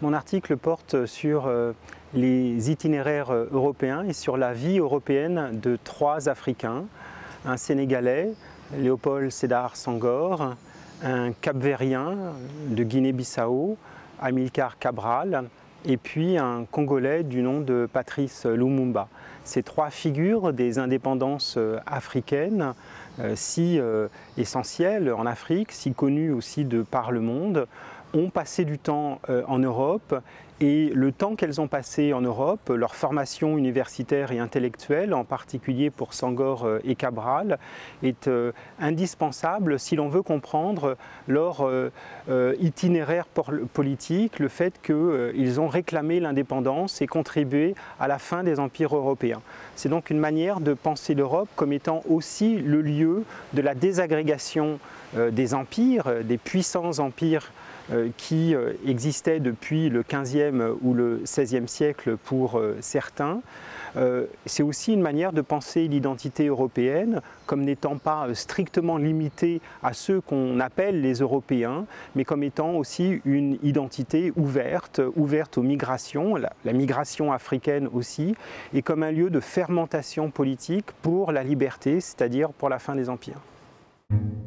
Mon article porte sur les itinéraires européens et sur la vie européenne de 3 Africains, un Sénégalais, Léopold Sédar Senghor, un Cap-Verdien de Guinée-Bissau, Amilcar Cabral, et puis un Congolais du nom de Patrice Lumumba. Ces 3 figures des indépendances africaines, si essentielles en Afrique, si connues aussi de par le monde, ont passé du temps en Europe, et le temps qu'elles ont passé en Europe, leur formation universitaire et intellectuelle, en particulier pour Senghor et Cabral, est indispensable si l'on veut comprendre leur itinéraire politique, le fait qu'ils ont réclamé l'indépendance et contribué à la fin des empires européens. C'est donc une manière de penser l'Europe comme étant aussi le lieu de la désagrégation des empires, des puissants empires qui existaient depuis le XVe ou le XVIe siècle pour certains. C'est aussi une manière de penser l'identité européenne comme n'étant pas strictement limitée à ceux qu'on appelle les Européens, mais comme étant aussi une identité ouverte aux migrations, la migration africaine aussi, et comme un lieu de fermentation politique pour la liberté, c'est-à-dire pour la fin des empires.